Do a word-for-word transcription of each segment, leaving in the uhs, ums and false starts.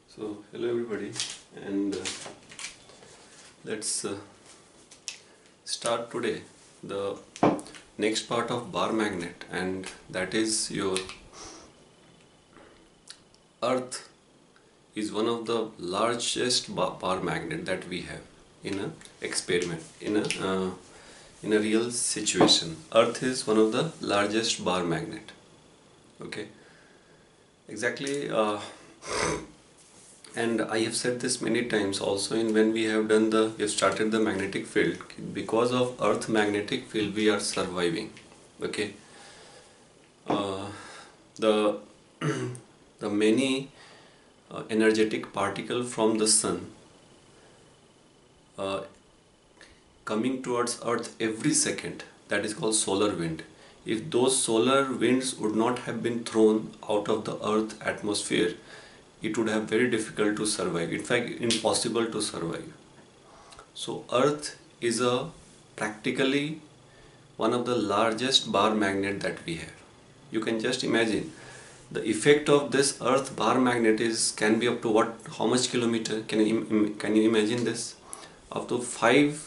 So hello everybody, and uh, let's uh, start today the next part of bar magnet, and that is your Earth is one of the largest bar, bar magnet that we have in a experiment in a uh, in a real situation. Earth is one of the largest bar magnet. Okay, exactly. Uh, and I have said this many times also in when we have done the we have started the magnetic field. Because of Earth magnetic field we are surviving. Okay, uh, the the many uh, energetic particle from the sun uh, coming towards Earth every second, that is called solar wind. If those solar winds would not have been thrown out of the Earth atmosphere, it would have very difficult to survive, in fact impossible to survive. So Earth is a practically one of the largest bar magnet that we have. You can just imagine the effect of this Earth bar magnet is can be up to what, how much kilometer? Can you can you imagine this? Up to five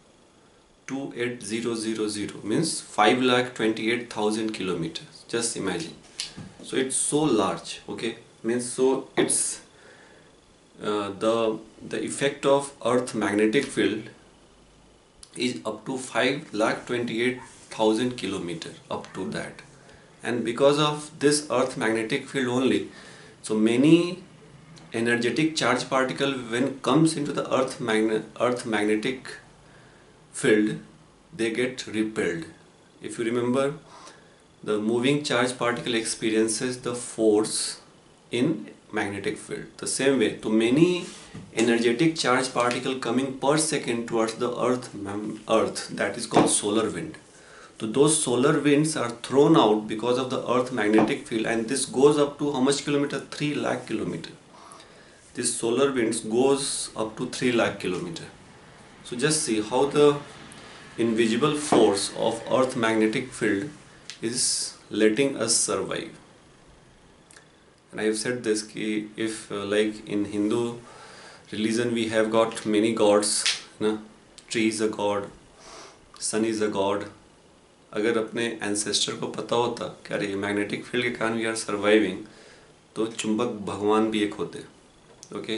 two eight zero zero zero, means five lakh twenty-eight thousand kilometers. Just imagine. So it's so large. Okay, means so it's uh, the the effect of Earth magnetic field is up to five lakh twenty-eight thousand kilometer, up to that. And because of this Earth magnetic field only, so many energetic charge particle when comes into the Earth magnet Earth magnetic field, they get repelled. If you remember, the moving charge particle experiences the force in magnetic field. The same way, to many energetic charge particle coming per second towards the earth earth that is called solar wind. So those solar winds are thrown out because of the Earth magnetic field, and this goes up to how much kilometer? three lakh kilometer. This solar winds goes up to three lakh kilometer. So just see how the invisible force of Earth magnetic field is letting us survive. And I have said this ki if uh, like in Hindu religion we have got many gods, na? Tree is a god, sun is a god. अगर अपने ancestor को पता होता कि अरे magnetic field के कारण we are surviving, तो चुंबक भगवान भी एक होते. Okay,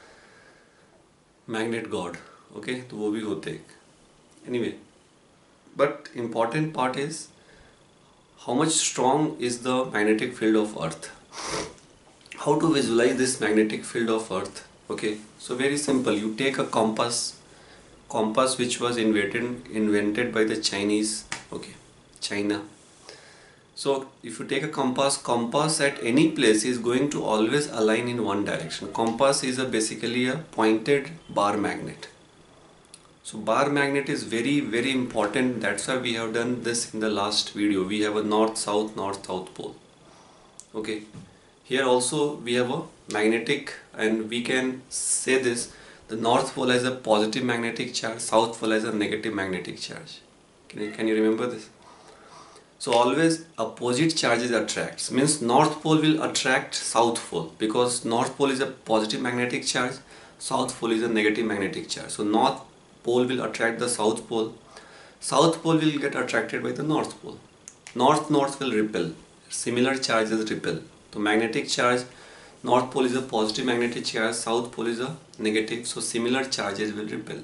magnet God. ओके, तो वो भी होते एक. Anyway, but important part is how much strong is the magnetic field of Earth. How to visualise this magnetic field of Earth? Okay, so very simple. You take a compass compass which was invented invented by the Chinese. Okay, China. So if you take a compass, compass at any place is going to always align in one direction. Compass is a basically a pointed bar magnet. So bar magnet is very very important. That's why we have done this in the last video. We have a north south north south pole. Okay, here also we have a magnetic, and we can say this: the north pole has a positive magnetic charge, south pole has a negative magnetic charge. Can you, can you remember this? So always opposite charges attracts, means north pole will attract south pole, because north pole is a positive magnetic charge, south pole is a negative magnetic charge. So north pole will attract the south pole, south pole will get attracted by the north pole. North north will repel, similar charges repel. So magnetic charge, north pole is a positive magnetic charge, south pole is a negative, so similar charges will repel.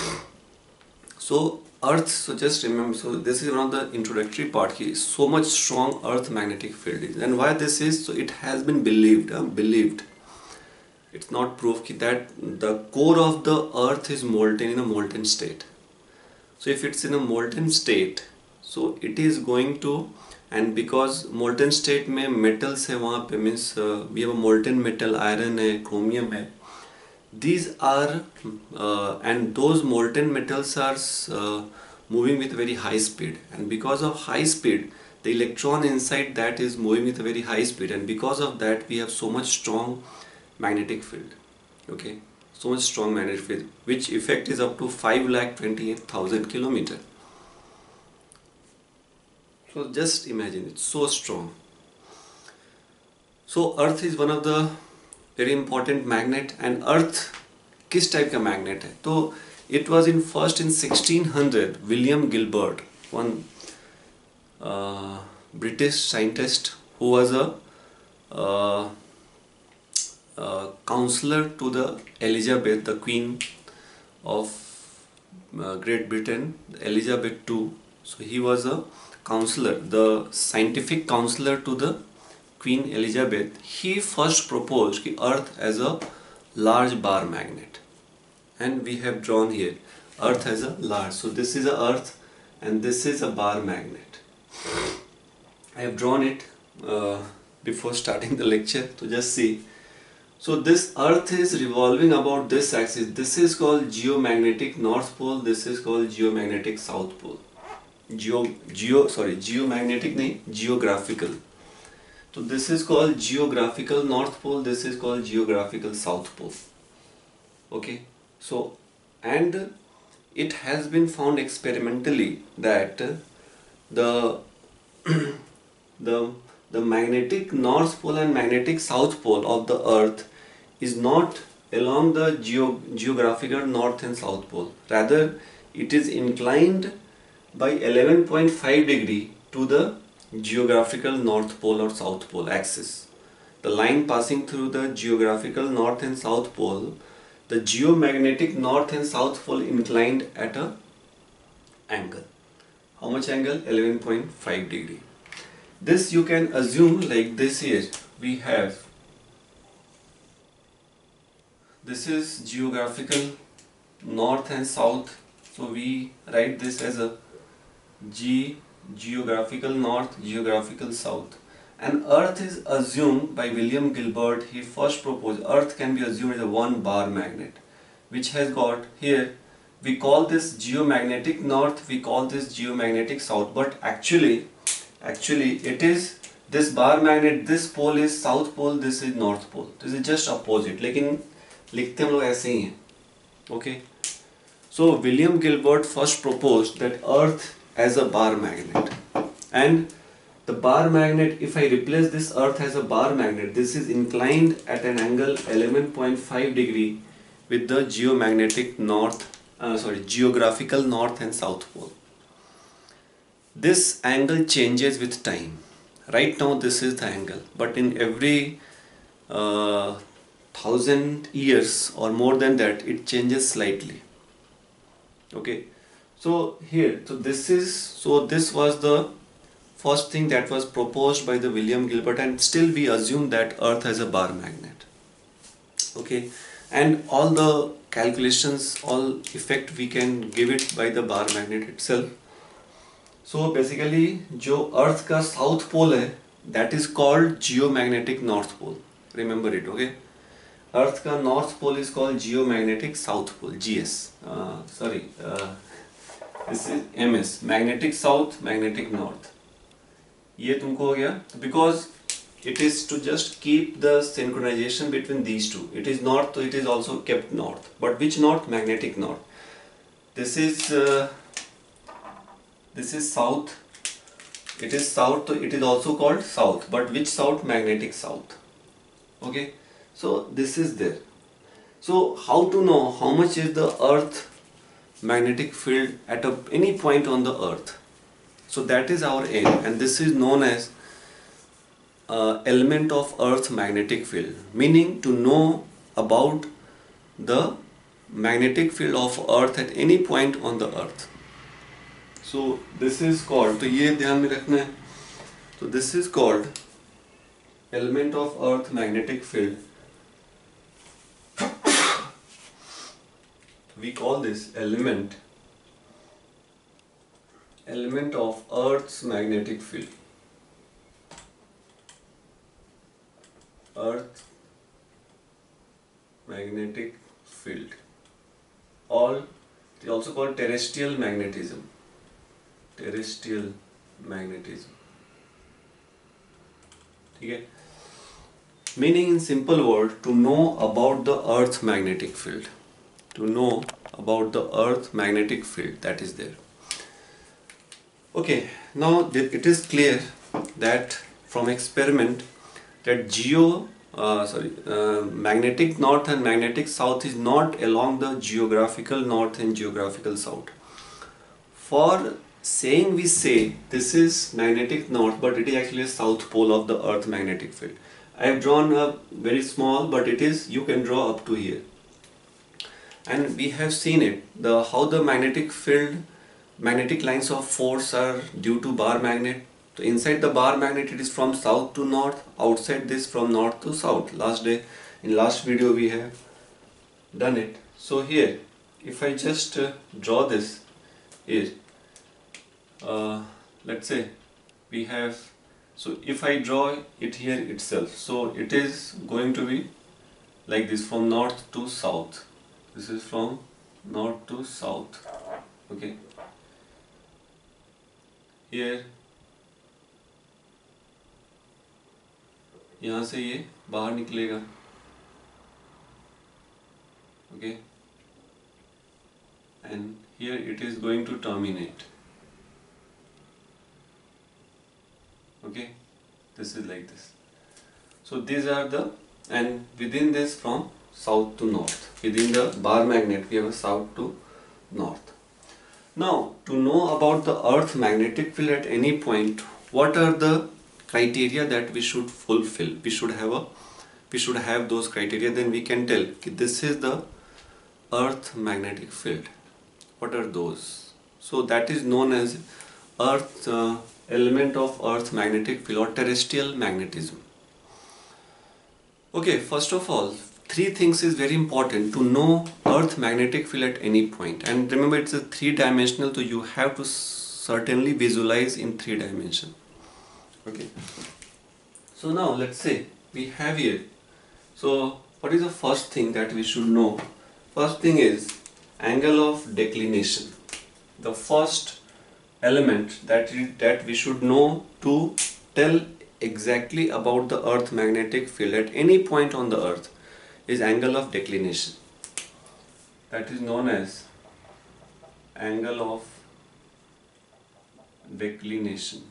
So Earth, so just remember, so this is one of the introductory part here. So much strong Earth magnetic field is, and why this is, so it has been believed, uh, believed. It's not proof that the core of the Earth is molten in a molten state. So if it's in a molten state, so it is going to, and because molten state में metals है वहाँ पे, means uh, we have a molten metal, iron है, chromium है. These are uh, and those molten metals are uh, moving with very high speed, and because of high speed the electron inside that is moving with a very high speed, and because of that we have so much strong magnetic field. Okay, so much strong magnetic field, which effect is up to five lakh twenty-eight thousand kilometer. So just imagine, it's so strong. So Earth is one of the very important magnet. And Earth किस type का magnet है? तो it was in first in sixteen hundred William Gilbert, one uh, British scientist who was a uh, uh, counselor to the Elizabeth, the Queen of uh, Great Britain, Elizabeth the Second. So he was a counselor, the scientific counselor to the Queen Elizabeth. He first proposed कि Earth as a large bar magnet, and we have drawn here Earth as a large. So this is a Earth and this is a bar magnet. I have drawn it uh, before starting the lecture, so just see. So this Earth is revolving about this axis. This is called geomagnetic north pole. This is called geomagnetic south pole. Geo, geo, sorry, geomagnetic नहीं, geographical. So this is called geographical north pole. This is called geographical south pole. Okay. So, and it has been found experimentally that the the the magnetic north pole and magnetic south pole of the Earth is not along the geo geographical north and south pole. Rather, it is inclined by eleven point five degree to the geographical north pole or south pole axis. The line passing through the geographical north and south pole, the geomagnetic north and south pole inclined at a angle. How much angle? eleven point five degree. This you can assume like this here. We have, this is geographical north and south. So we write this as a G geographical north, geographical south. And Earth is assumed by William Gilbert. He first proposed Earth can be assumed as a one bar magnet, which has got here, we call this geomagnetic north, we call this geomagnetic south, but actually actually it is this bar magnet, this pole is south pole, this is north pole. This is just opposite, लेकिन लिखते हम लोग ऐसे ही हैं. Okay. So William Gilbert first proposed that Earth as a bar magnet, and the bar magnet, if I replace this Earth as a bar magnet, this is inclined at an angle eleven point five degree with the geomagnetic north, uh, sorry, geographical north and south pole. This angle changes with time. Right now this is the angle, but in every uh, thousand years or more than that, it changes slightly. Okay. So here, so this is, so this was the first thing that was proposed by the William Gilbert, and still we assume that Earth has a bar magnet. Okay, and all the calculations, all effect we can give it by the bar magnet itself. So basically, जो Earth का south pole है, that is called geomagnetic north pole. Remember it, okay? Earth का north pole is called geomagnetic south pole, G S. Uh, sorry. Uh, This is M S, magnetic south, magnetic north. ये तुमको हो गया, because it is to just keep the synchronization between these two. It is north, so it is also kept north. But which north? Magnetic north. This is uh, this is south. It is south, so it is also called south. But which south? Magnetic south. Okay. So this is there. So how to know how much is the Earth magnetic field at a, any point on the Earth? So that is our aim, and this is known as uh, element of Earth magnetic field, meaning to know about the magnetic field of Earth at any point on the Earth. So this is called, तो ये ध्यान में रखना है, तो this is called element of Earth magnetic field. We call this element element of Earth's magnetic field. Earth magnetic field. All they also call terrestrial magnetism. Terrestrial magnetism. Okay. Meaning in simple word, to know about the Earth's magnetic field. To know about the Earth magnetic field that is there. Okay, now it is clear that from experiment that geo uh, sorry, uh, magnetic north and magnetic south is not along the geographical north and geographical south. For saying, we say this is magnetic north, but it is actually a south pole of the earth magnetic field. I have drawn a very small, but it is, you can draw up to here. And we have seen it, the how the magnetic field, magnetic lines of force are due to bar magnet. So inside the bar magnet it is from south to north, outside this from north to south. Last day, in last video we have done it. So here, if I just uh, draw this here, uh, let's say we have, so if I draw it here itself, so it is going to be like this, from north to south. This is from north to south. Okay, here यहाँ से ये बाहर निकलेगा. Okay, and here it is going to terminate. Okay, this is like this. So these are the, and within this from south to north, within the bar magnet we have a south to north. Now, to know about the earth magnetic field at any point, what are the criteria that we should fulfill? We should have a we should have those criteria, then we can tell okay, this is the earth magnetic field. What are those? So that is known as earth uh, element of earth magnetic field or terrestrial magnetism. Okay, first of all, three things is very important to know earth magnetic field at any point. And remember, it's a three dimensional, so you have to certainly visualize in three dimension. Okay, so now let's say we have here, so what is the first thing that we should know? First thing is angle of declination. The first element that we, that we should know to tell exactly about the earth magnetic field at any point on the earth is angle of declination. That is known as angle of declination.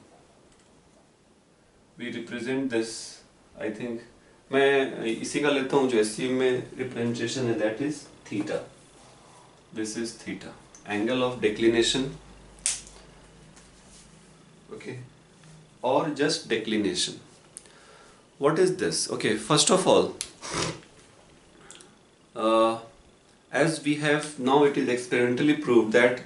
We represent this, I think, मैं इसी का लेता हूँ जो SC में representation है, that is theta. This is theta, angle of declination. Okay, or just declination. What is this? Okay, first of all, uh, as we have now, it is experimentally proved that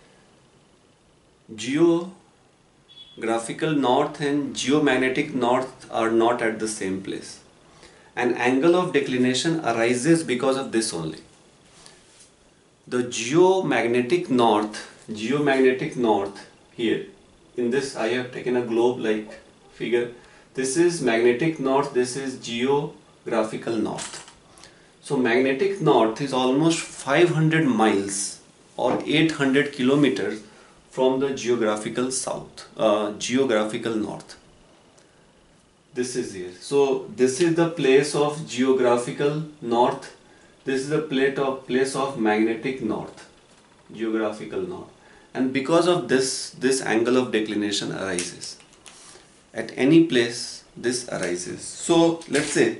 geographical north and geomagnetic north are not at the same place. An angle of declination arises because of this only. The geomagnetic north, geomagnetic north here, in this I have taken a globe like figure. This is magnetic north, this is geographical north. So magnetic north is almost five hundred miles or eight hundred kilometers from the geographical south, uh, geographical north. This is here. So this is the place of geographical north. This is the plate of place of magnetic north, geographical north. And because of this, this angle of declination arises. At any place, this arises. So let's say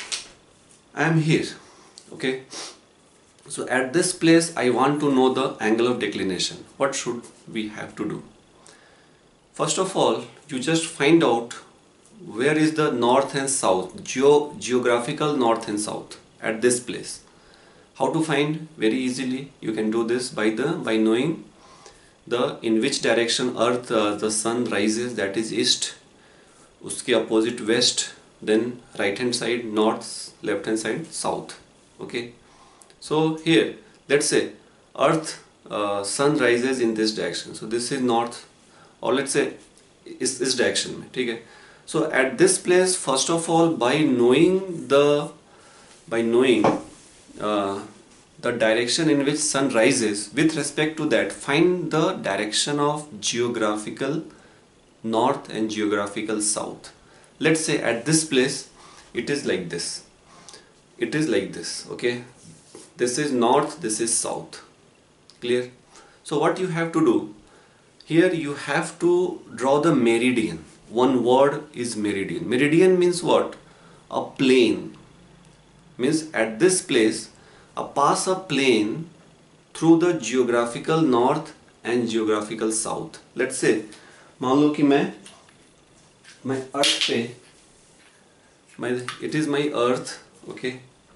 I am here. Okay. So at this place, I want to know the angle of declination. What should we have to do? First of all, you just find out where is the north and south, geo geographical north and south at this place. How to find? Very easily. You can do this by the by knowing the in which direction earth uh, the sun rises, that is east, uske opposite west, then right hand side north, left hand side south. Okay, so here let's say earth uh, sun rises in this direction, so this is north, or let's say is this direction mein, theek hai? So at this place, first of all, by knowing the by knowing uh, the direction in which sun rises, with respect to that, find the direction of geographical north and geographical south. Let's say at this place it is like this. It is like this. Okay, this is north, this is south. Clear? So what you have to do here, you have to draw the meridian. One word is meridian. Meridian means what? a plane, means at this place a pass a plane through the geographical north and geographical south. Let's say मान लो कि मैं मैं अर्थ पे my it is my earth, okay,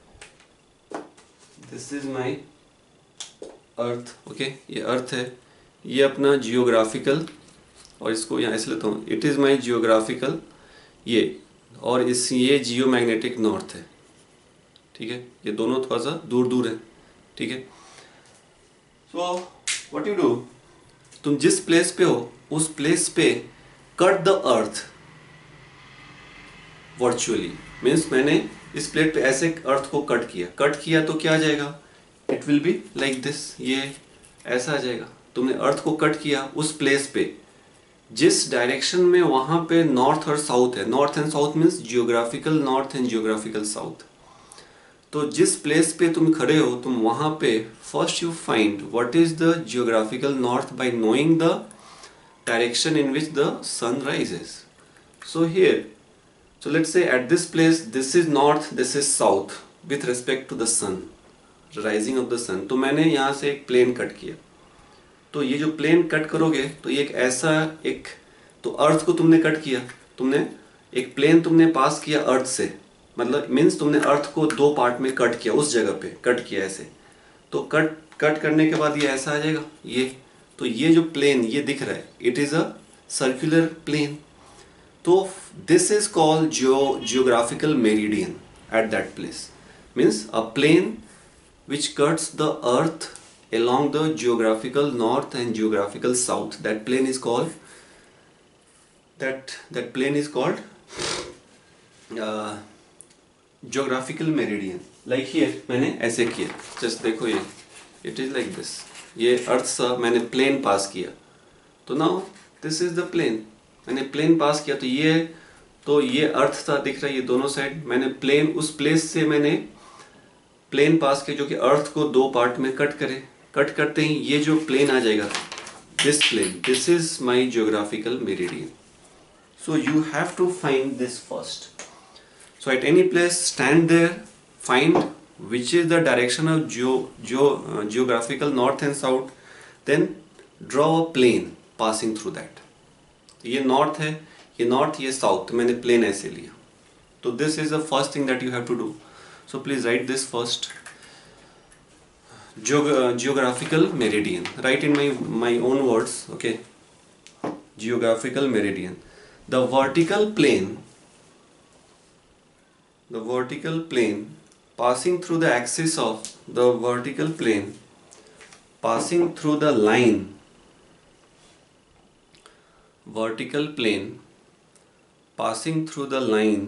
this is my earth, okay, ये अर्थ है, ये अपना geographical, और इसको यहाँ ऐसे लेता हूँ, इट इज़ माई जियोग्राफिकल ये, और इस ये जियो मैग्नेटिक नॉर्थ है, ठीक है, ये दोनों थोड़ा सा दूर दूर है, ठीक है। सो व्हाट यू डू, तुम जिस प्लेस पे हो उस प्लेस पे cut the Earth virtually, means मैंने इस प्लेट पे ऐसे अर्थ को कट किया, कट किया तो क्या आ जाएगा, it will be like this, ये ऐसा आ जाएगा। तुमने अर्थ को कट किया उस प्लेस पे, जिस डायरेक्शन में वहां पे नॉर्थ और साउथ है, north and south means geographical north and geographical south, तो जिस प्लेस पे तुम खड़े हो तुम वहां पे first you find what is the geographical north by knowing the direction in which the sun rises. So here, so let's say at this place this is north, this is south with respect to the sun, rising of the sun। तो मैंने यहाँ से एक plane cut किया, तो ये जो plane cut करोगे तो ये एक ऐसा एक, तो अर्थ को तुमने कट किया, तुमने एक प्लेन तुमने पास किया अर्थ से, मतलब मीन्स तुमने अर्थ को दो पार्ट में कट किया, उस जगह पे कट किया ऐसे, तो कट कट करने के बाद ये ऐसा आ जाएगा ये, तो ये जो प्लेन ये दिख रहा है it is a circular plane, तो this is called geo geographical meridian at that place, means a plane which cuts the earth along the geographical north and geographical south, that plane is called that that plane is called uh, geographical meridian। like here मैंने ऐसे किया, just देखो ये it is like this, ये अर्थ सा मैंने plane pass किया, तो now this is the plane, मैंने प्लेन पास किया, तो ये तो ये अर्थ था दिख रहा है, ये दोनों साइड मैंने प्लेन, उस प्लेस से मैंने प्लेन पास किया जो कि अर्थ को दो पार्ट में कट करे, कट करते ही ये जो प्लेन आ जाएगा, this plane, this is my geographical meridian. So you have to find this first, so at any place stand there, find which is the direction of geo geo geographical north and south, then draw a plane passing through that. ये north है, ये north, ये south, मैंने plane ऐसे लिया, तो this is the first thing that you have to do. So please write this first, geographical meridian, write in my my own words, okay. Geographical meridian, the vertical plane, the vertical plane passing through the axis of the vertical plane passing through the line, vertical plane passing through the line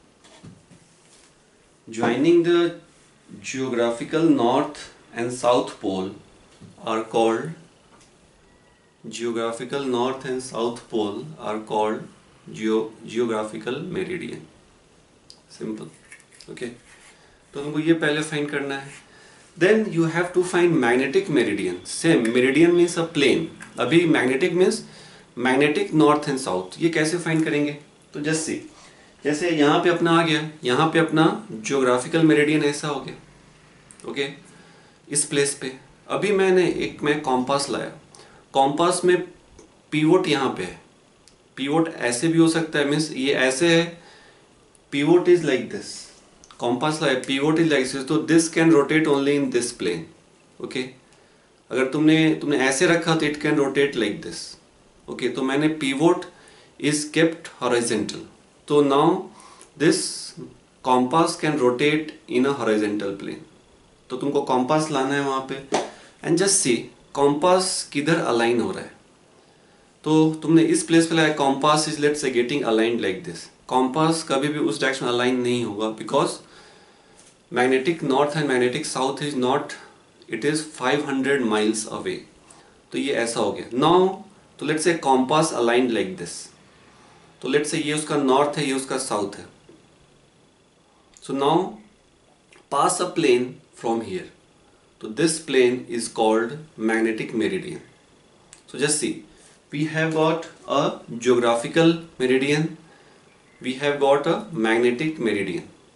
joining the geographical north and south pole are called geographical north and south pole are called geo geographical meridian। simple, okay। तो तुमको ये पहले find करना है, then you have to find magnetic meridian। same, meridian means a plane, अभी magnetic means magnetic north and south, ये कैसे find करेंगे, तो जस्ट सी, जैसे यहाँ पे अपना आ गया, यहाँ पे अपना जियोग्राफिकल मेरिडियन ऐसा हो गया, ओके, इस प्लेस पे अभी मैंने एक मैं कॉम्पास लाया, कॉम्पास में पीवोट यहाँ पे है, पीवोट ऐसे भी हो सकता है, मीन्स ये ऐसे है, pivot is like this, compass लाया, पीवोट इज लाइक दिस, तो this can rotate only in this plane, okay. अगर तुमने तुमने ऐसे रखा तो it can rotate like this, okay. तो मैंने pivot is kept horizontal, तो now this compass can rotate in a horizontal plane, तो तुमको compass लाना है वहाँ पे, and just see compass किधर align हो रहा है, तो तुमने इस प्लेस पे लाया, compass is let's say getting aligned like this, compass कभी भी उस डायरेक्शन अलाइन नहीं होगा, because magnetic north and magnetic south is not, it is five hundred miles away, तो ये ऐसा हो गया। now तो let's say compass aligned like this, तो लेट्स से ये उसका नॉर्थ है, ये उसका साउथ है, so now pass a plane from here, तो this plane is called magnetic meridian. So just see, we have got a geographical meridian, we have got a magnetic meridian,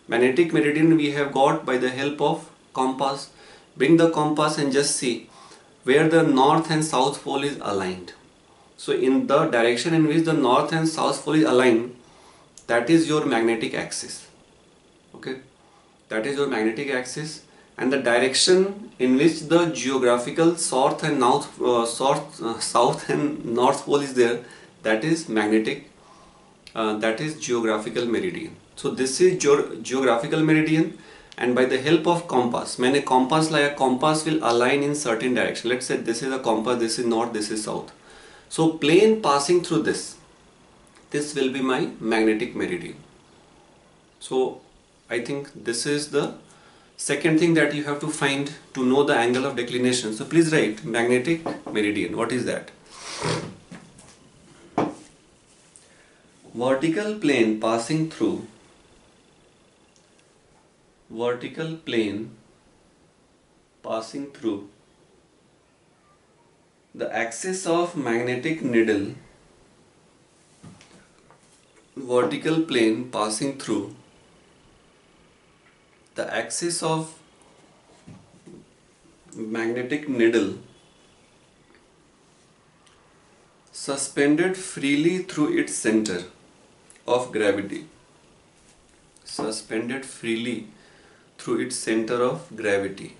Magnetic meridian we have got by the help of compass. Bring the compass and just see where the north and south pole is aligned. So in the direction in which the north and south pole is aligned, that is your magnetic axis. Okay, that is your magnetic axis, and the direction in which the geographical south and north, uh, south, uh, south and north pole is there, that is magnetic, uh, that is geographical meridian. So this is ge geographical meridian, and by the help of compass, मैंने compass लाया, compass will align in certain direction. Let's say this is a compass, this is north, this is south. So plane passing through this, this will be my magnetic meridian. So I think this is the second thing that you have to find to know the angle of declination. So please write magnetic meridian. What is that? Vertical plane passing through vertical plane passing through the axis of magnetic needle, vertical plane passing through the axis of magnetic needle suspended freely through its center of gravity, suspended freely through its center of gravity,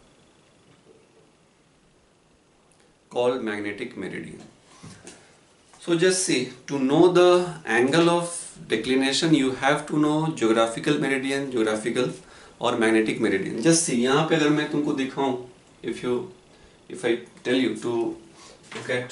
called magnetic meridian. So just see, to know the angle of declination you have to know geographical meridian, geographical और magnetic meridian. Just see, यहाँ पे अगर मैं तुमको दिखाऊं, if you if I tell you to look at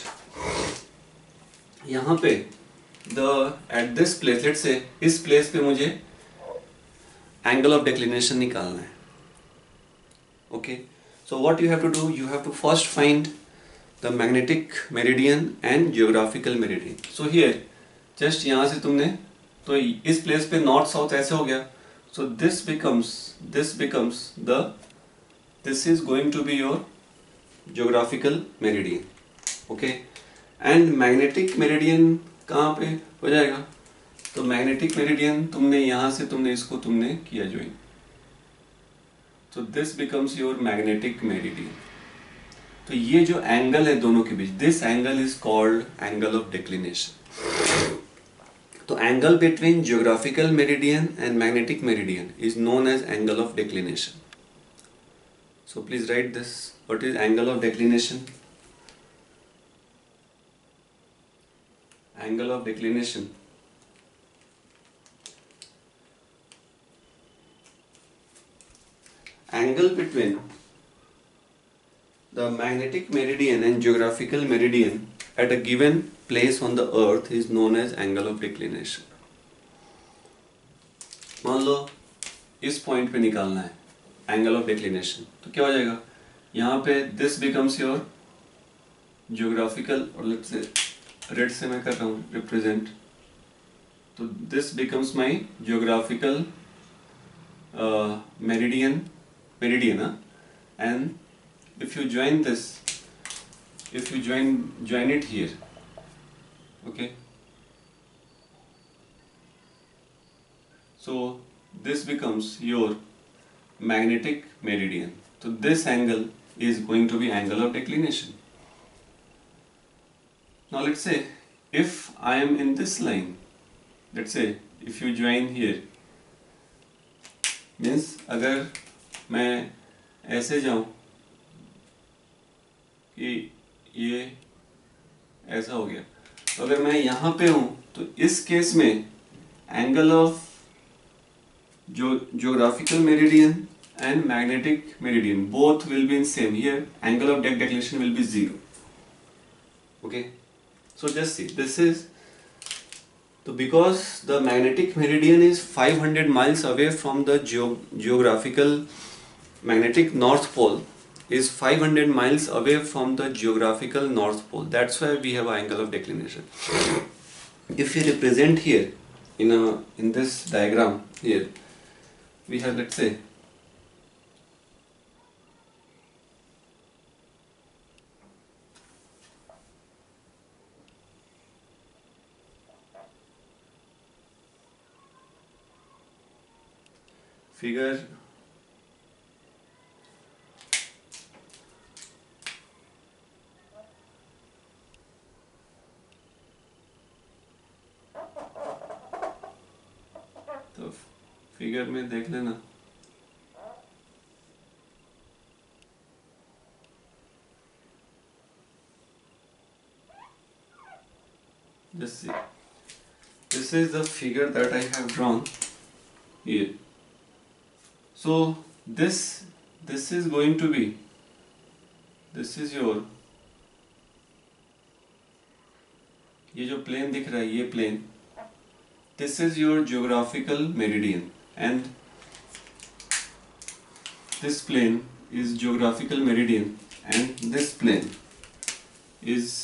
यहाँ पे the at this place, let's say इस place पे मुझे angle of declination निकालना है. Okay, so what you have to do, you have to first find the magnetic meridian and geographical meridian. So here just यहाँ से तुमने तो इस place पे north south ऐसे हो गया. So this becomes this becomes the this is going to be your geographical meridian. Okay, and magnetic meridian कहाँ पे हो जाएगा? तो magnetic meridian तुमने यहाँ से तुमने इसको तुमने किया join. So this becomes your magnetic meridian. तो ये जो angle है दोनों के बीच, this angle is called angle of declination. तो angle between geographical meridian and magnetic meridian is known as angle of declination. So please write this. What is angle of declination? Angle of declination angle between the magnetic meridian and geographical meridian at a given place on the earth is known as angle of declination. मान लो इस point पे निकालना है angle of declination, तो क्या हो जाएगा? यहाँ पे this becomes your geographical, और let's say रेड से मैं कर रहा हूँ represent, तो this becomes my geographical uh, meridian meridian huh? And if you join this, if you join join it here, okay, so this becomes your magnetic meridian. So this angle is going to be angle of declination. Now let's say if I am in this line, let's say if you join here, means अगर मैं ऐसे जाऊं कि ये ऐसा हो गया, तो अगर मैं यहाँ पे हूँ तो इस केस में एंगल ऑफ जो geographical meridian and magnetic meridian both will be in same. Here angle of declination will be zero. Okay, so just see, this is so because the magnetic meridian is five hundred miles away from the geo geographical magnetic north pole is five hundred miles away from the geographical north pole. That's why we have an angle of declination. If we represent here in a in this diagram here, we have, let's say, figure तो figure में देख लेना, just see, this is the figure that I have drawn here. So this this is going to be, this is your, ये जो plane दिख रहा है ये plane, this is your geographical meridian and this plane is geographical meridian and this plane is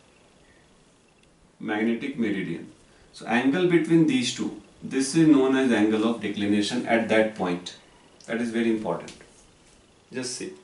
magnetic meridian. So angle between these two, this is known as angle of declination at that point. That is very important. Just see.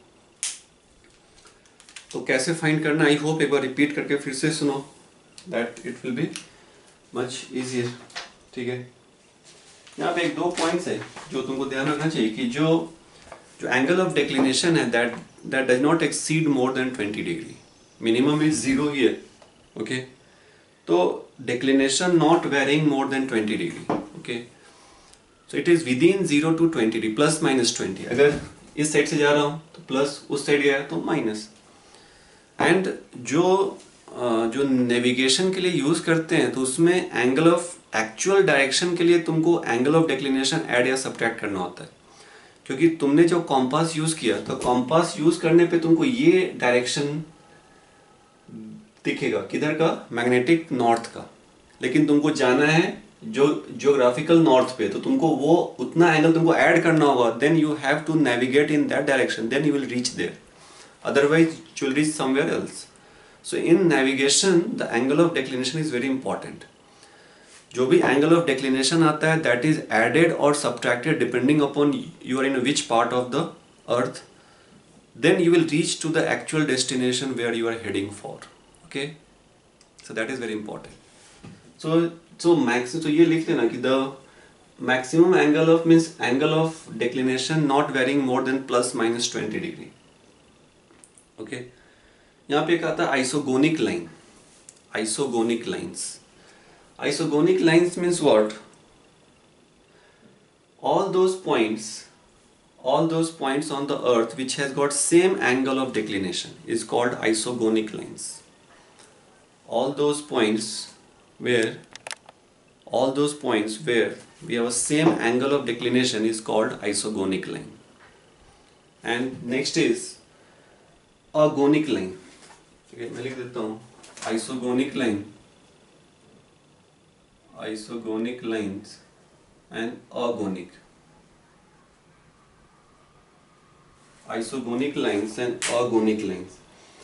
तो कैसे find करना, I hope एक बार repeat करके फिर से सुनो, that it will be much easier. ठीक है, यहाँ पे एक दो पॉइंट्स है जो तुमको ध्यान रखना चाहिए कि जो जो एंगल ऑफ डिक्लिनेशन है that that does not exceed more than twenty degree. Minimum is zero here. Okay, तो declination not varying more than twenty degree. Okay, so it is within zero to twenty degree, plus minus twenty. अगर इस side से जा रहा हूँ तो plus, उस side गया तो माइनस. एंड जो जो नेविगेशन के लिए यूज करते हैं तो उसमें एंगल ऑफ एक्चुअल डायरेक्शन के लिए तुमको एंगल ऑफ डिक्लिनेशन ऐड या सब्ट्रैक्ट करना होता है, क्योंकि तुमने जो कॉम्पास यूज किया तो कॉम्पास यूज करने पे तुमको ये डायरेक्शन दिखेगा, किधर का, मैग्नेटिक नॉर्थ का, लेकिन तुमको जाना है जो ज्योग्राफिकल नॉर्थ पे, तो तुमको वो उतना एंगल तुमको ऐड करना होगा. Then you have to navigate in that direction, then you will reach there, otherwise you will reach somewhere else. So in navigation the angle of declination is very important. जो भी angle of declination आता है that is added और subtracted depending upon you are in which part of the earth, then you will reach to the actual destination where you are heading for. Okay, so that is very important. So so max, so ये लिख लेना कि the maximum angle of means angle of declination not varying more than plus minus twenty degree. Okay, यहाँ पे एक आता है isogonic line. Isogonic lines. Isogonic lines means what? All those points, all those points on the earth which has got same angle of declination is called isogonic lines. All those points where all those points where we have a same angle of declination is called isogonic line. And next is agonic line. Okay, मैं लिख देता हूँ isogonic line, isogonic lines and agonic. Isogonic lines and agonic lines.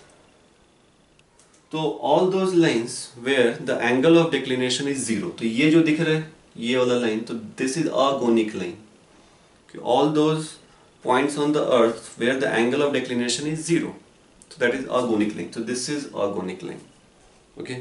तो all those lines where the angle of declination is zero, तो ये जो दिख रहा है ये वाला लाइन, तो this is agonic line. Okay, all those points on the earth where the angle of declination is zero, so that is agonic line. So this is agonic line. Okay,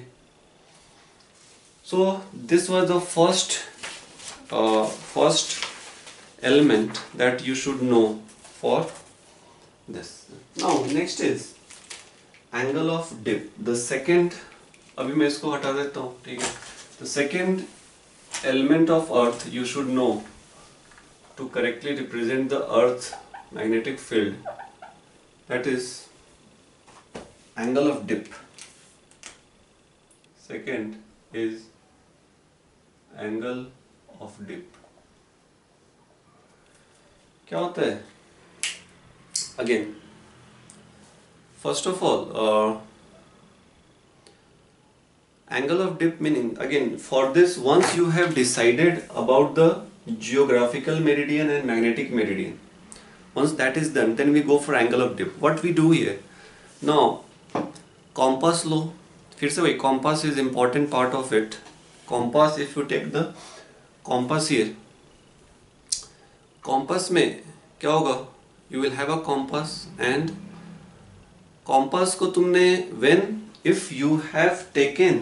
so this was the first uh, first element that you should know for this. Now next is angle of dip. The second, अभी मैं इसको हटा देता हूँ. ठीक है, the second element of earth you should know to correctly represent the earth magnetic field, that is angle of dip. Second is angle of dip. क्या होता है? Again, first of all, uh, angle of dip meaning, again for this, once you have decided about the geographical meridian and magnetic meridian, once that is done, then we go for angle of dip. What we do here now, compass लो, फिर से वही, compass is important part of it. Compass, if you take the compass here, compass में क्या होगा, you will have a compass and compass को तुमने when if you have taken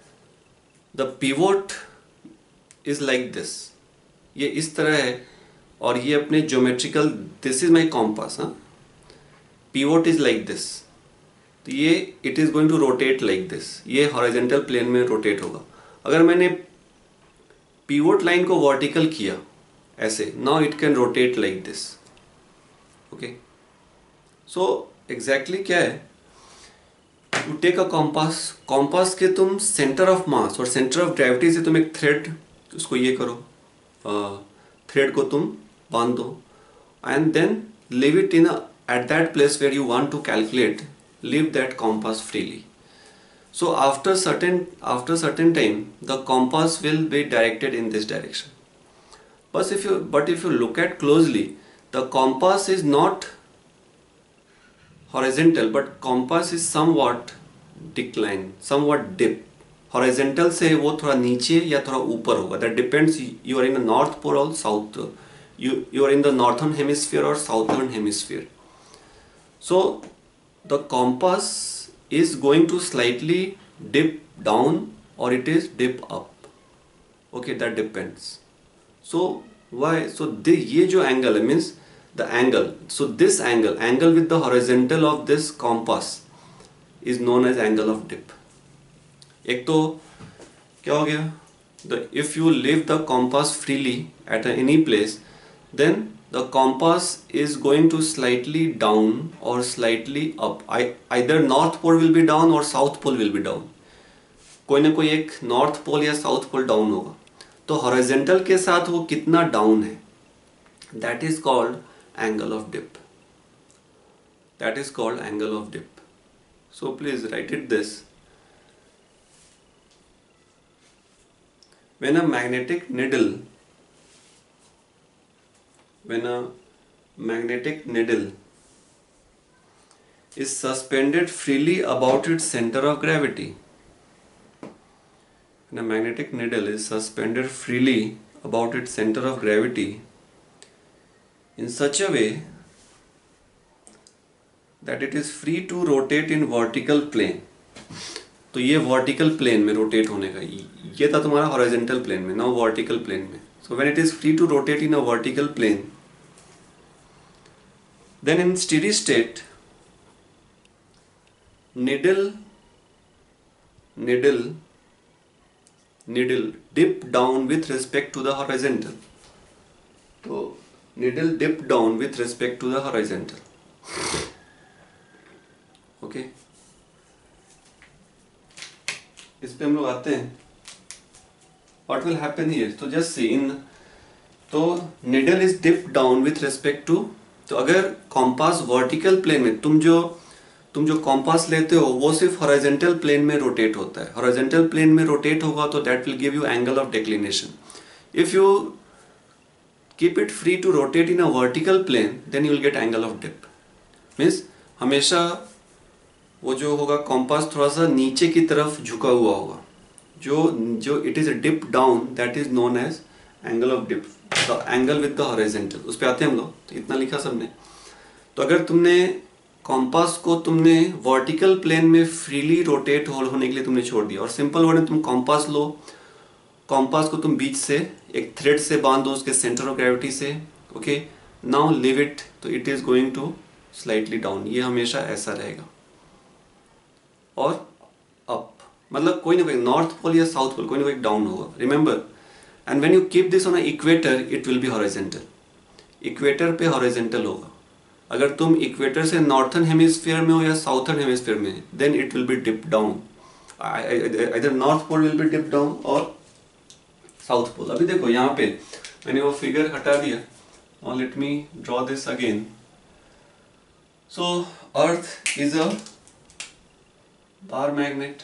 the pivot is like this, ये इस तरह है और ये अपने geometrical, this is my compass, हाँ, पीवोट इज लाइक दिस, तो ये it is going to rotate like this, ये हॉरिजॉन्टल प्लेन में रोटेट होगा। अगर मैंने पीवोट लाइन को वर्टिकल किया ऐसे, now it can rotate like this. Okay, so exactly क्या है, you take a compass, compass के तुम सेंटर ऑफ मास और सेंटर ऑफ ग्रेविटी से तुम एक थ्रेड, उसको ये करो, थ्रेड uh, को तुम बांध दो, and then leave it in at that place where you want to calculate, leave that compass freely. So after certain after certain time the compass will be directed in this direction. But if you but if you look at closely, the compass is not horizontal, but compass is somewhat decline, somewhat dip. Horizontal से वो थोड़ा नीचे या थोड़ा ऊपर होगा. That depends. You are in the north pole or south. You you are in the northern hemisphere or southern hemisphere. So the compass is going to slightly dip down or it is dip up. Okay, that depends. So why, so the ये जो angle means the angle, so this angle angle with the horizontal of this compass is known as angle of dip. एक तो क्या हो गया, the if you leave the compass freely at any place, then the compass is going to slightly down or slightly up. I, either north pole will be down or south pole will be down. कोई ना कोई एक north pole या south pole down होगा. तो horizontal के साथ वो कितना डाउन है, that is called angle of dip. That is called angle of dip. So please write it this. When a magnetic needle when a magnetic needle is suspended freely about its center of gravity, when a magnetic needle is suspended freely about its center of gravity in such a way that it is free to rotate in vertical plane. तो ये vertical plane में rotate होने का, ये था तुम्हारा horizontal plane में, now vertical plane में. So when it is free to rotate in a vertical plane, then in steady state needle needle needle dip down with respect to the horizontal. So needle dip down with respect to the horizontal. Okay, इस पे हम लोग आते हैं. What will happen here? तो just see in, तो needle is dipped down with respect to, तो अगर कॉम्पास वर्टिकल प्लेन में, तुम जो तुम जो कॉम्पास लेते हो वो सिर्फ हॉरिजॉन्टल प्लेन में रोटेट होता है. हॉरिजॉन्टल प्लेन में रोटेट होगा तो that will give you angle of declination. If you keep it free to rotate in a vertical plane, then you will get angle of dip. Means हमेशा वो जो होगा कॉम्पास थोड़ा सा नीचे की तरफ झुका हुआ होगा. जो जो it is a dip down, that is known as angle of dip, the angle with the horizontal. उस पे आते हैं हम लोग. तो इतना लिखा सबने. तो अगर तुमने कॉम्पास को तुमने वर्टिकल प्लेन में फ्रीली रोटेट होने के लिए तुमने छोड़ दिया, और सिंपल वर्ड में तुम कॉम्पास लो, कॉम्पास को तुम बीच से एक थ्रेड से बांध दो उसके सेंटर ऑफ ग्रेविटी से. ओके, नाउ लीव इट, तो it is going to slightly down. ये हमेशा ऐसा रहेगा. और अप, मतलब कोई ना कोई नॉर्थ पोल या साउथ पोल कोई ना कोई डाउन होगा. Remember, and when you keep this on a equator it will be horizontal. Equator पे हॉरिजॉन्टल होगा. अगर तुम इक्वेटर से नॉर्थर्न हेमिस्फीयर में हो या साउथर्न हेमिस्फीयर में, then it will be dip down. इधर north pole will be dip down और साउथ पोल. अभी देखो यहाँ पे मैंने वो फिगर हटा दिया. और let me draw this again. So earth is a bar magnet.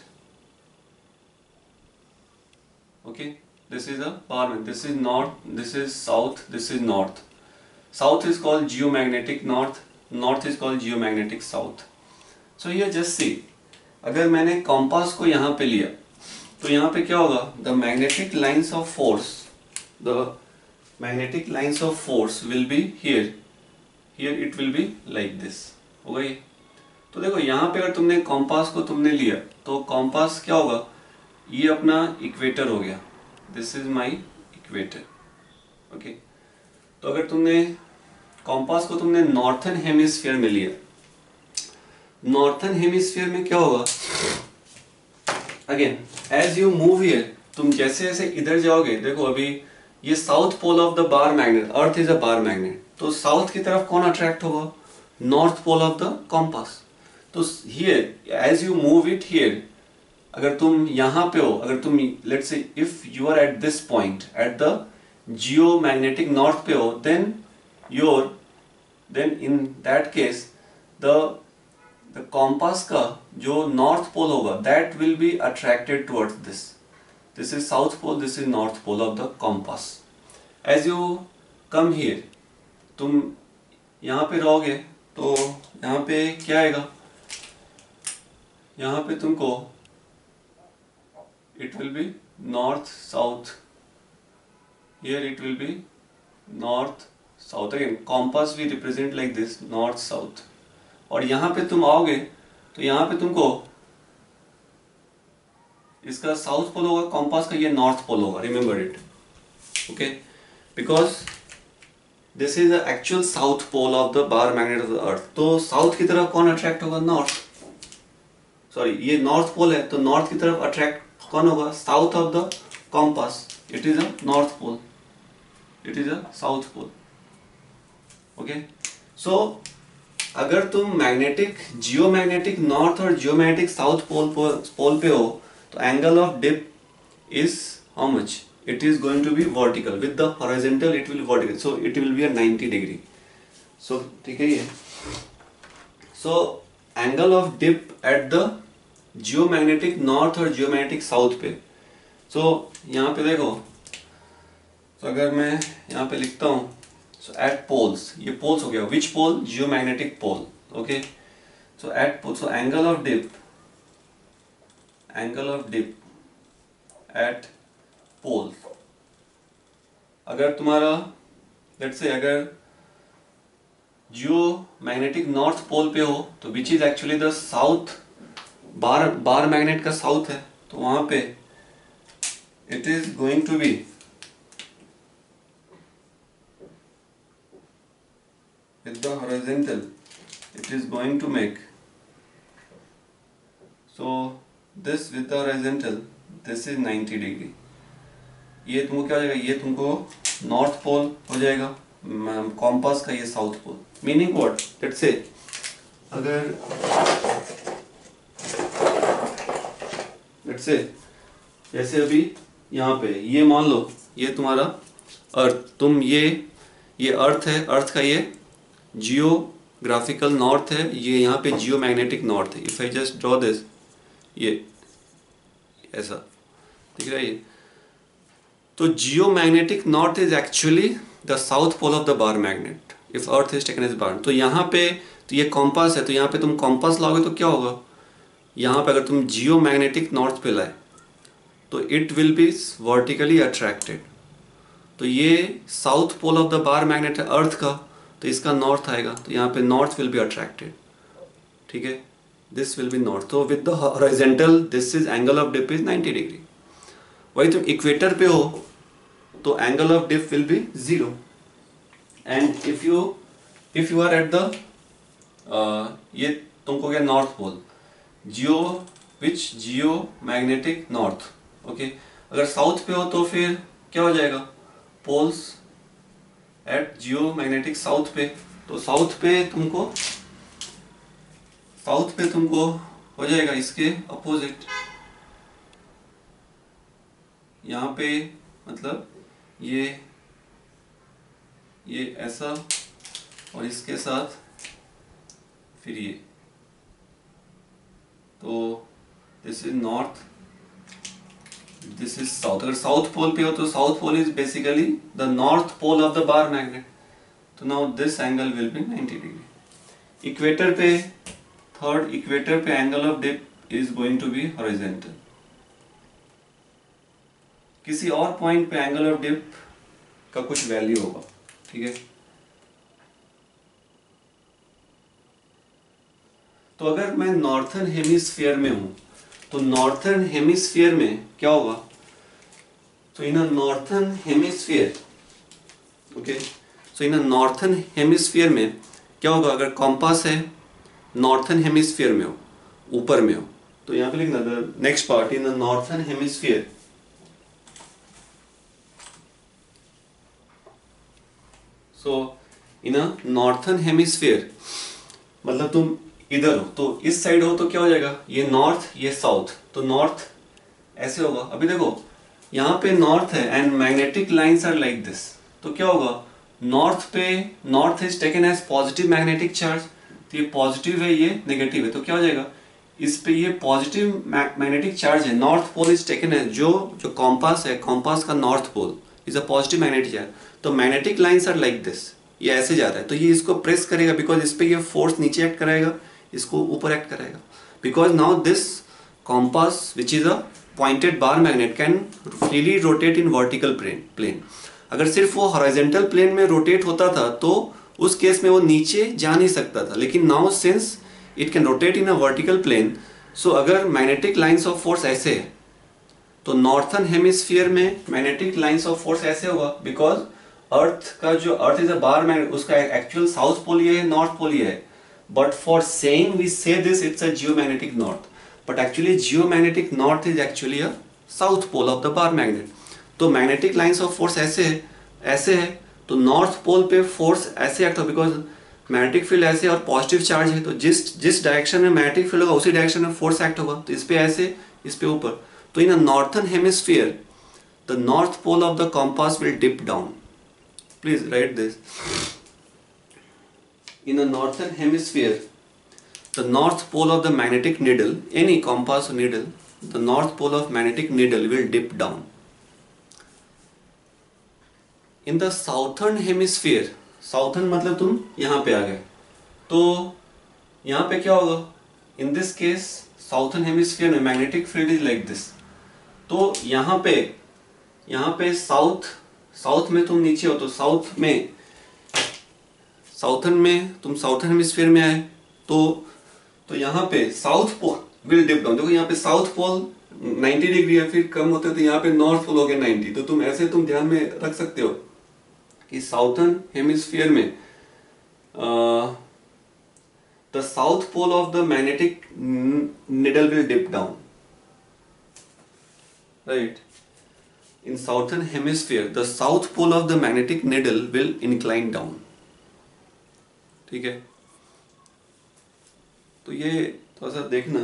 Okay, this is a bar magnet. This is north, this is south, this is north. South is called geomagnetic north, north is called geomagnetic south. So here just see, अगर मैंने compass को यहाँ पे लिया तो यहाँ पे क्या होगा, the magnetic lines of force, the magnetic lines of force will be here, here it will be like this. हो गई. तो देखो यहाँ पे अगर तुमने कॉम्पास को तुमने लिया तो कॉम्पास क्या होगा, ये अपना इक्वेटर हो गया. This is my equator. Okay, तो अगर तुमने कॉम्पास को तुमने नॉर्थन हेमिस्फीयर में लिया, नॉर्थन हेमिस्फीयर में क्या होगा, again as you move here, तुम जैसे जैसे इधर जाओगे, देखो अभी ये south pole of the bar magnet, earth is a bar magnet, तो साउथ की तरफ कौन अट्रैक्ट होगा, north pole of the compass. तो here as you move it here, अगर तुम यहाँ पे हो, अगर तुम let's say if you are at this point at the geomagnetic north पे हो, then your then in that case the the compass का जो नॉर्थ पोल होगा that will be attracted towards this, this is south pole, this is north pole of the compass. As you come here, तुम यहाँ पे रहोगे तो यहाँ पे क्या आएगा, यहाँ पे तुमको it will be north south, here it will be north south, again compass we represent like this north south, और यहाँ पे तुम आओगे तो यहाँ पे तुमको इसका साउथ पोल होगा, कॉम्पास का ये नॉर्थ पोल होगा, remember it, okay, because this is the actual south pole of the bar magnet of the earth. तो साउथ की तरफ कौन अट्रैक्ट होगा, नॉर्थ, सॉरी ये नॉर्थ पोल है, तो नॉर्थ की तरफ अट्रैक्ट कौन होगा, south of the compass, it is a north pole, it is a south pole, okay. So अगर तुम मैग्नेटिक जियोमैग्नेटिक नॉर्थ और जियोमैग्नेटिक साउथ पोल पोल पे हो, तो angle of dip is how much, it is going to be vertical, with the horizontal it will be vertical, so it will be a ninety degree, so ठीक है ये, so angle of dip at the geomagnetic north और geomagnetic south पे, so यहाँ पे देखो, so अगर मैं यहाँ पे लिखता हूँ, so at poles, ये poles हो गया, which pole, geomagnetic pole, okay, so at pole, so angle of dip, angle of dip at पोल, अगर तुम्हारा लेट्स से अगर जियो मैग्नेटिक नॉर्थ पोल पे हो, तो which is actually the south bar bar magnet का साउथ है, तो वहां पे it is going to be with the horizontal, it is going to make, so this with the horizontal, this is ninety degree, ये तुमको क्या हो जाएगा, ये तुमको नॉर्थ पोल हो जाएगा, कॉम्पास का ये south pole, meaning what, let's say अगर लेट्स से जैसे अभी यहाँ पे ये मान लो ये तुम्हारा अर्थ, तुम ये ये अर्थ है, अर्थ का ये जियोग्राफिकल नॉर्थ है, ये यहाँ पे जियो मैग्नेटिक नॉर्थ है, if I just draw this, ये ऐसा दिख रहा है ये, तो geomagnetic north is actually the south pole of the bar magnet if earth is taken as bar. तो यहाँ पे तो ये कॉम्पास है, तो यहाँ पे तुम कॉम्पास लाओगे तो क्या होगा, यहाँ पे अगर तुम जियोमैग्नेटिक नॉर्थ पे लाए तो it will be vertically attracted, तो ये south pole of the bar magnet है अर्थ का, तो इसका नॉर्थ आएगा, तो यहाँ पे नॉर्थ विल बी अट्रैक्टेड, ठीक है, दिस विल बी नॉर्थ, तो with the horizontal this is angle of dip is ninety degree. वही तुम इक्वेटर पे हो तो angle of dip will be zero, and if you if you are at the ये तुमको क्या north pole, geo which geo magnetic north, okay, अगर south पे हो तो फिर क्या हो जाएगा, poles at geo magnetic south पे, तो साउथ पे तुमको साउथ पे तुमको हो जाएगा इसके अपोजिट, यहाँ पे मतलब ये ये ऐसा और इसके साथ फिर ये, तो this is north, this is south, अगर साउथ पोल पे हो तो south pole is basically the north pole of the bar magnet, तो now this angle will be ninety degree. Equator पे थर्ड इक्वेटर पे angle of dip is going to be horizontal, किसी और point पे angle of dip का कुछ value होगा, ठीक है। तो अगर मैं नॉर्थर्न हेमिस्फीयर में हूं तो नॉर्थर्न हेमिस्फीयर में क्या होगा, तो in northern hemisphere, okay, so in northern hemisphere में क्या होगा, अगर कॉम्पास है नॉर्थन हेमिस्फीयर में हो, ऊपर में हो, तो यहाँ पे लिखना the next part in the northern hemisphere, so in a northern hemisphere मतलब तुम इधर हो, तो इस साइड हो तो क्या हो जाएगा, ये नॉर्थ ये साउथ, तो नॉर्थ ऐसे होगा। अभी देखो यहाँ पे नॉर्थ है and magnetic lines are like this, तो क्या होगा, नॉर्थ पे north is taken as positive magnetic charge, तो ये पॉजिटिव है ये नेगेटिव है, तो क्या हो जाएगा, इस पे ये पॉजिटिव मैग्नेटिक चार्ज है, north pole is taken as, जो जो कॉम्पास है, कॉम्पास का north pole is a positive magnetic charge, तो magnetic lines are like this, ये ऐसे जा रहा है, तो ये इसको प्रेस करेगा बिकॉज इस पे ये फोर्स नीचे एक्ट कराएगा, इसको ऊपर एक्ट कराएगा, because now this compass which is a pointed bar magnet can freely rotate in vertical plane. अगर सिर्फ वो हॉरिजॉन्टल प्लेन में रोटेट होता था तो उस केस में वो नीचे जा नहीं सकता था, लेकिन now since it can rotate in a vertical plane, so अगर मैग्नेटिक लाइंस ऑफ फोर्स ऐसे है तो नॉर्थन हेमिस्फीयर में मैग्नेटिक लाइंस ऑफ फोर्स ऐसे होगा, बिकॉज अर्थ का जो earth is a bar magnet, उसका एक्चुअल साउथ पोल ये है, नॉर्थ पोल ये है, but for saying we say this it's a geomagnetic north, but actually geomagnetic north is actually a south pole of the bar magnet। तो magnetic lines of force ऐसे है ऐसे है तो north pole पे force ऐसे एक्ट हो, because magnetic field ऐसे और positive charge है, तो जिस जिस डायरेक्शन में magnetic field होगा उसी डायरेक्शन में force एक्ट होगा, तो इस पे ऐसे इस पे ऊपर, तो in a northern hemisphere the north pole of the compass will dip down, please write this, in the northern hemisphere the north pole of the magnetic needle, any compass needle, the north pole of magnetic needle will dip down। in the southern hemisphere, southern मतलब तुम यहाँ पे आ गए, तो यहाँ पे क्या होगा, in this case southern hemisphere में magnetic field is like this, तो यहाँ पे यहाँ पे साउथ साउथ में तुम नीचे हो, तो साउथ में साउथर्न में तुम साउथर्न हेमिस्फीयर में आए, तो तो यहाँ पे south pole will dip down, देखो यहाँ पे साउथ पोल नब्बे डिग्री है, फिर कम होते हैं तो यहाँ पे नॉर्थ पोल हो गया नब्बे, तो तुम ऐसे तुम ध्यान में रख सकते हो कि साउथर्न हेमिस्फीयर में the south pole of the magnetic needle will dip down, right, in southern hemisphere the south pole of the magnetic needle will incline down, ठीक है। तो ये थोड़ा सा देखना,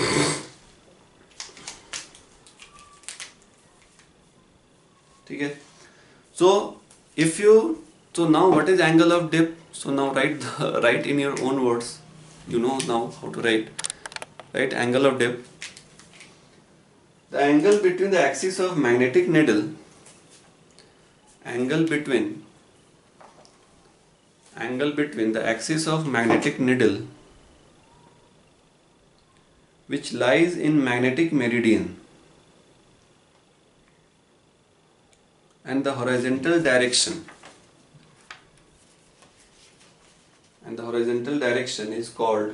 ठीक है। So if you, so now what is angle of dip, so now write the, write in your own words, you know now how to write, right, angle of dip, the angle between the axis of magnetic needle, angle between angle between the axis of magnetic needle which lies in magnetic meridian and the horizontal direction, and the horizontal direction is called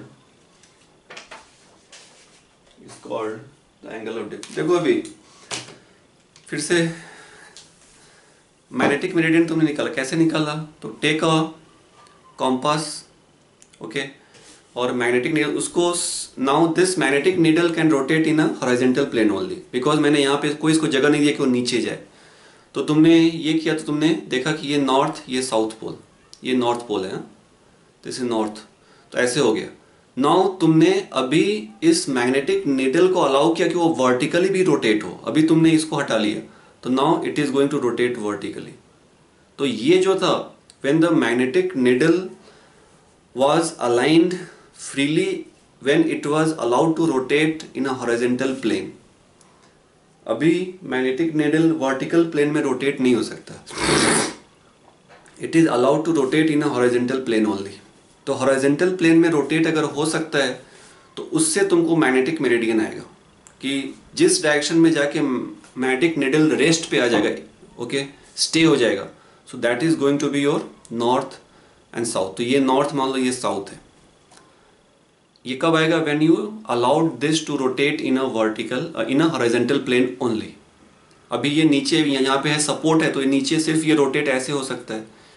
is called the angle of dip। देखो अभी फिर से magnetic meridian तुमने निकाला, कैसे निकाला, तो take a compass, okay, और मैग्नेटिक नीडल, उसको now this magnetic needle can rotate in a horizontal plane only, because मैंने यहाँ पे कोई इसको जगह नहीं दिया कि वो नीचे जाए, तो तुमने ये किया, तो तुमने देखा कि ये नॉर्थ ये साउथ पोल, ये नॉर्थ पोल है, दिस इज नॉर्थ, तो ऐसे हो गया। नाउ तुमने अभी इस मैग्नेटिक नीडल को अलाउ किया कि वो वर्टिकली भी रोटेट हो, अभी तुमने इसको हटा लिया, तो now it is going to rotate vertically. तो ये जो था when the magnetic needle was aligned freely, when it was allowed to rotate in a horizontal plane, अभी मैग्नेटिक नीडल वर्टिकल प्लेन में रोटेट नहीं हो सकता, it is allowed to rotate in a horizontal plane only. तो horizontal plane में rotate अगर हो सकता है तो उससे तुमको मैग्नेटिक मेरिडियन आएगा, कि जिस डायरेक्शन में जाके मैग्नेटिक नीडल रेस्ट पे आ जाएगा, ओके, स्टे हो जाएगा, so that is going to be your north and south. तो ये नॉर्थ मान लो, ये साउथ है। ये कब आएगा, when you allowed this to rotate in a vertical in a horizontal plane only. अभी ये नीचे यहाँ पे है, सपोर्ट है, तो ये नीचे सिर्फ ये रोटेट ऐसे हो सकता है,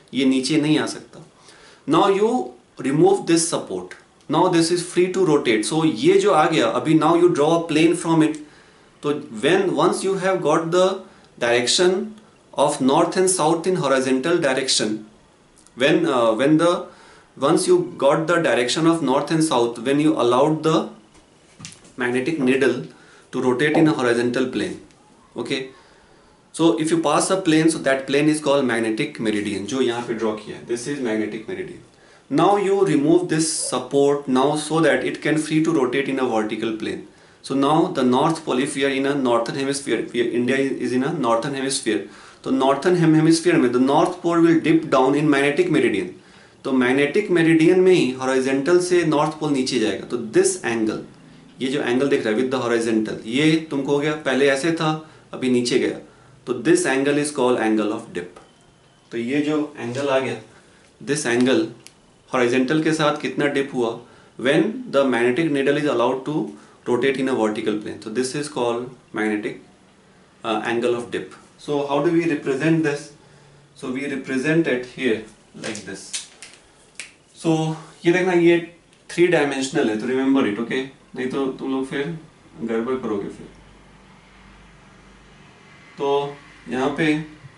ये नीचे नहीं आ सकता. Now you remove this support, now this is free to rotate. So ये जो आ गया अभी, now you draw a plane from it. तो when once you have got the direction of north and south in horizontal direction, when uh, when the once you got the direction of north and south, when you allowed the magnetic needle to rotate in a horizontal plane, okay, so if you pass a plane, so that plane is called magnetic meridian, जो यहाँ पे draw किया है, this is magnetic meridian. Now you remove this support now so that it can free to rotate in a vertical plane. So now the north pole, if we are in a northern hemisphere, we are, India is in a northern hemisphere, तो northern hemisphere में the north pole will dip down in magnetic meridian. तो magnetic meridian में ही horizontal से north pole नीचे जाएगा. तो this angle, ये जो एंगल दिख रहा है विद द हॉरिजॉन्टल, ये तुमको हो गया, पहले ऐसे था अभी नीचे गया, तो this angle is called angle of dip. तो ये जो एंगल आ गया, दिस एंगल हॉरिजॉन्टल के साथ कितना डिप हुआ, when the magnetic needle is allowed to rotate in a vertical plane. तो this is called magnetic angle of dip. So how do we represent this? So we represent it here like this. So ये देखना, ये three dimensional है, तो remember it, okay, नहीं तो तुम लोग फिर गड़बड़ करोगे फिर. तो यहाँ पे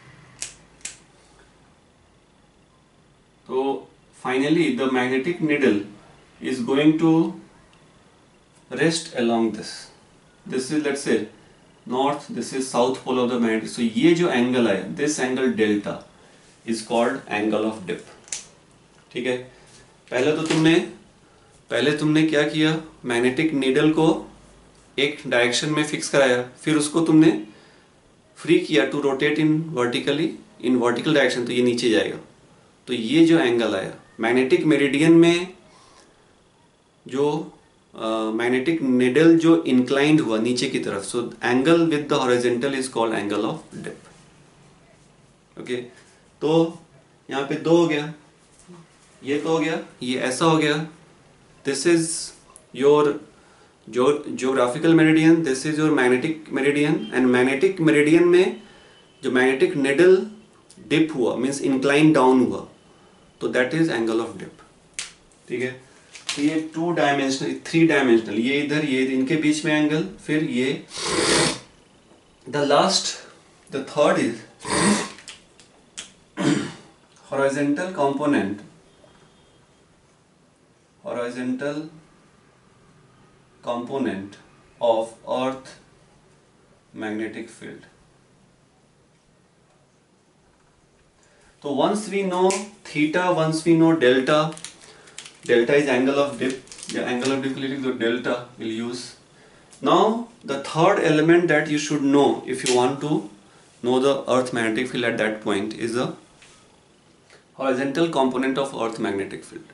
तो finally the magnetic needle is going to rest along this. This is let's say north, this is south pole of the magnetic. So ये जो एंगल है, this angle delta is called angle of dip. ठीक है, पहले तो तुमने पहले तुमने क्या किया, मैग्नेटिक नीडल को एक डायरेक्शन में फिक्स कराया, फिर उसको तुमने फ्री किया to rotate in vertically in vertical direction, तो ये नीचे जाएगा. तो ये जो एंगल आया मैग्नेटिक मेरिडियन में, जो मैग्नेटिक निडल जो इंक्लाइंड हुआ नीचे की तरफ, so angle with the horizontal is called angle of dip. Okay, तो यहाँ पे दो हो गया, ये तो हो गया, ये ऐसा हो गया. दिस इज योर जो geographical meridian, this is your magnetic meridian. And magnetic meridian में जो मैग्नेटिक निडल डिप हुआ मीन्स इंक्लाइन डाउन हुआ, तो that is angle of dip. ठीक है, तो ये टू डायमेंशनल, थ्री डायमेंशनल, ये इधर, ये इनके बीच में एंगल, फिर ये the last the third is horizontal component, horizontal component of earth magnetic field. तो once we know theta, once we know delta, delta is angle of dip, the angle of dip so delta will use. Now the third element that you should know if you want to know the earth magnetic field at that point is the horizontal component of earth magnetic field.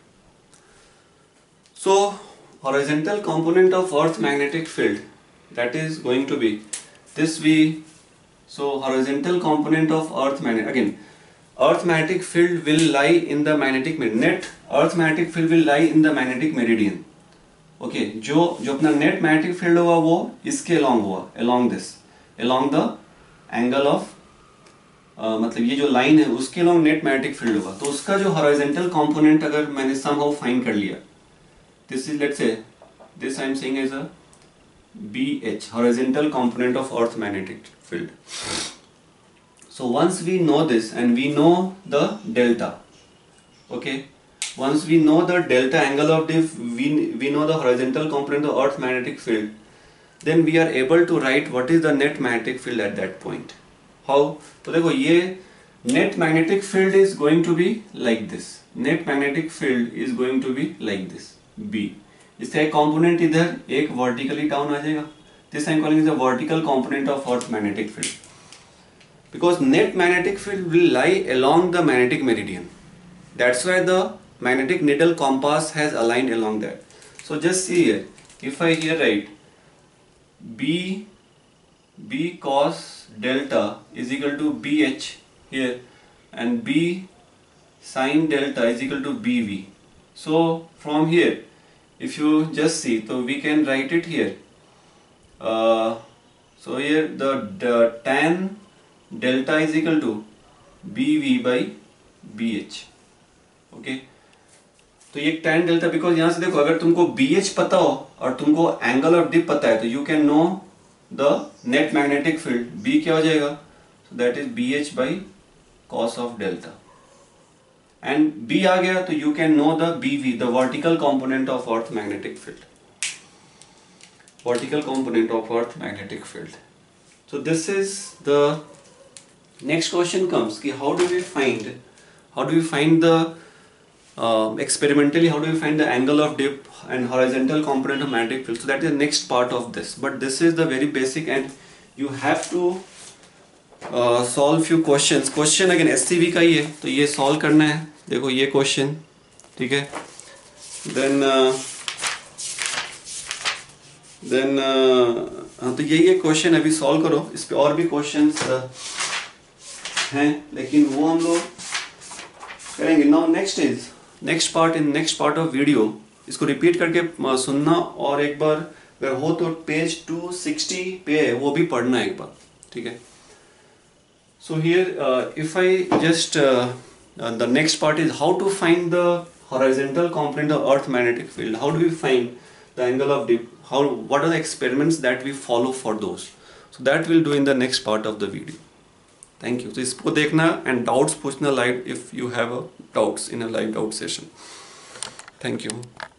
So horizontal component of earth magnetic field, that is going to be this. We so horizontal component of earth magnetic, again earth magnetic field will lie in the magnetic meridian. Net earth magnetic field will lie in the magnetic meridian. Okay, जो जो अपना net magnetic field हुआ वो इसके along हुआ, along this, along the angle of uh, मतलब ये जो line है उसके along net magnetic field हुआ. तो उसका जो horizontal component अगर मैंने somehow find कर लिया, this is let's say this I am saying as a B H, horizontal component of earth magnetic field. So once we know this and we know the delta, okay, once we know the delta angle of dip, we, we know the horizontal component of the earth magnetic field, then we are able to write what is the net magnetic field at that point. How? तो देखो ये net magnetic field is going to be like this. Net magnetic field is going to be like this, B. इसका एक component इधर एक vertically down आ जाएगा. This I am calling is the vertical component of earth magnetic field. Because net magnetic field will lie along the magnetic meridian. That's why the magnetic needle compass has aligned along that. So just see here, if I here write B B cos delta is equal to B H here, and B sin delta is equal to B V. So from here, if you just see, so we can write it here. Uh, so here the, the tan delta is equal to B V by B H. Okay, तो ये tan delta, because यहाँ से देखो अगर तुमको B H पता हो और तुमको एंगल ऑफ डिप पता है तो you can know the net magnetic field. B क्या हो जाएगा, so that is B H by cos of delta. And B आ गया तो you can know the B V, the vertical component of earth magnetic field. Vertical component of earth magnetic field. So this is the next question comes कि how do we find how do we find the uh, experimentally how do we find the angle of dip and horizontal component of magnetic field. So that is the next part of this, but this is the very basic and you have to uh, solve few questions. Question again S C V का ही है तो ये solve करना है. देखो ये question, ठीक है. Then uh, देन हाँ तो यही एक क्वेश्चन अभी सॉल्व करो. इस पे और भी क्वेश्चंस हैं लेकिन वो हम लोग करेंगे. Now next is next part in next part of video. इसको रिपीट करके सुनना और एक बार अगर हो तो पेज टू सिक्सटी पे है वो भी पढ़ना एक बार, ठीक है. So here if I just the next part is how to find the horizontal component of earth magnetic field. How do we find the angle of dip? How, what are the experiments that we follow for those? So that we'll do in the next part of the video. Thank you. So इसको देखना and doubts पूछना live if you have a doubts in a live doubt session. Thank you.